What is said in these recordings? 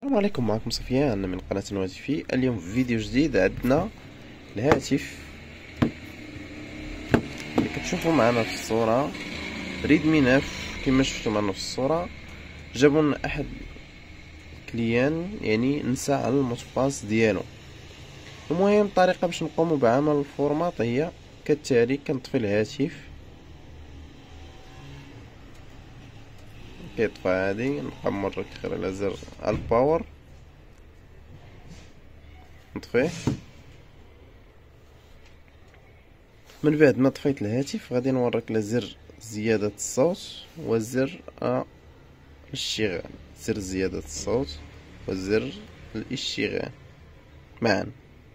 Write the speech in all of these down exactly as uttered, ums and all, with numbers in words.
السلام عليكم، معكم سفيان من قناة نواتيفي. اليوم في فيديو جديد عندنا الهاتف اللي كتشوفوا معنا في الصورة ريدمي ناف. كما شفتوا معنا في الصورة جابوا لنا احد كليان، يعني نسى على الموتوباس ديالو. المهم الطريقة باش نقوموا بعمل الفورماط هي كالتالي: كنطفي الهاتف، كيطفى هادي، نبقى مرة كيخير على زر الباور نطفيه. من بعد ما طفيت الهاتف غادي نوريك على زر زيادة الصوت وزر الاشتغال، زر زيادة الصوت وزر الاشتغال معا.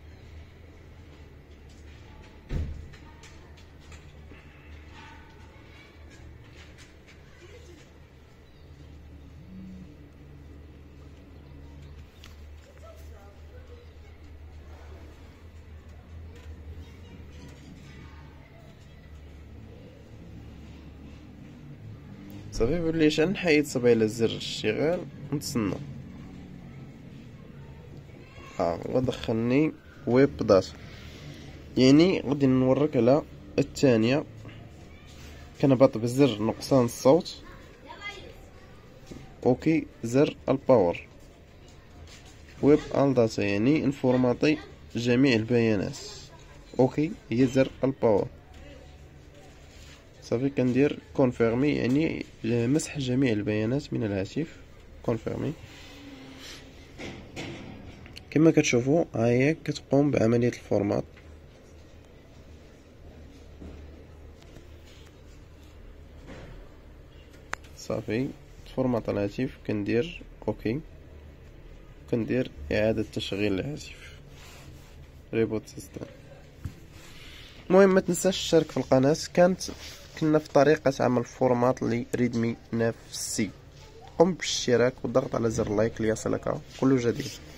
صافي بليش نحيد صبعي على زر الاشتغال ونتسنى. ها هو دخلني ويب داتا، يعني غادي نوريك على الثانية. كنهبط بزر نقصان الصوت، اوكي، زر الباور، ويب ال داتا، يعني نفورماطي جميع البيانات، اوكي، هي زر الباور. صافي كندير كونفيرمي، يعني مسح جميع البيانات من الهاتف، كونفيرمي. كما كتشوفوا هاهي كتقوم بعملية الفورمات. صافي تفورماط الهاتف، كندير اوكي، كندير اعادة تشغيل الهاتف، ريبوت سيستم. المهم ما تنساش تشترك في القناة. كانت كنا في طريقة عمل فورمات لريدمي ناف سي. قم بالاشتراك والضغط على زر لايك ليصلك كل جديد.